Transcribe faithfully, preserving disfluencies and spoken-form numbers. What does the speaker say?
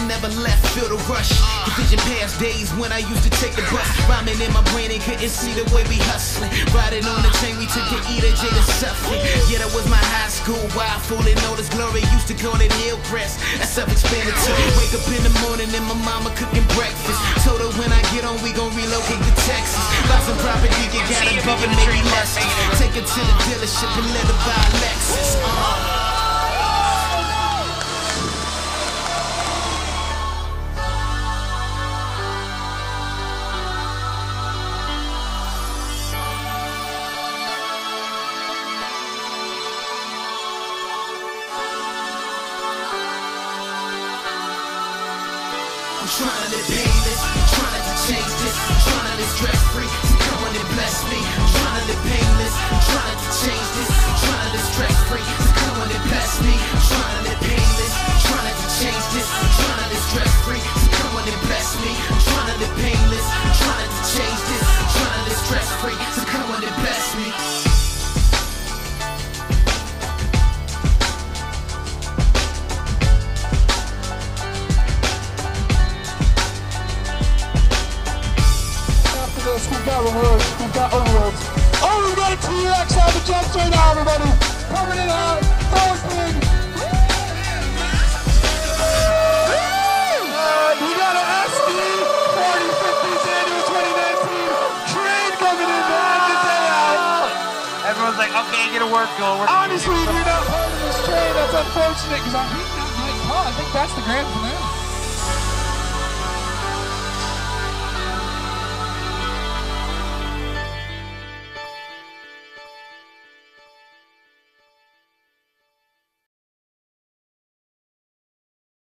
and never left, feel the rush. Envision past days when I used to take the bus, rhyming in my brain and couldn't see the way we hustling. Riding on the train, we took the E to J to Suffolk. Yeah, that was my high school, wild fool and all this glory. Used to call it Hillcrest, that's self-explanatory. Wake up in the morning and my mama cooking breakfast. Told her when I get on, we gon' relocate to Texas. Buy some property, you gotta be and maybe less. Take her to the dealership and let her buy a Lexus. Uh. I'm trying to live painless, I'm trying to change this, I'm trying to live stress free, so come on and bless me. I'm trying to live painless, I'm trying to change this, I'm trying to live stress free, so come on and bless me. I'm trying to live painless, I'm trying to change this, I'm trying to live stress free, so come on and bless me. I'm trying to live painless, I'm trying to change this, I'm trying to live stress free, so come on and bless me. We've got rewards, we've got rewards. Oh, we got a T X on the jump straight now, everybody. Coming in hot, throwing big. Uh, we got an S D forty fifties annual twenty nineteen train coming in to end the day out. Everyone's like, okay, get a work going. Honestly, if you're not part of this train, that's unfortunate because I'm beating out Mike Paul. I think that's the grand finale.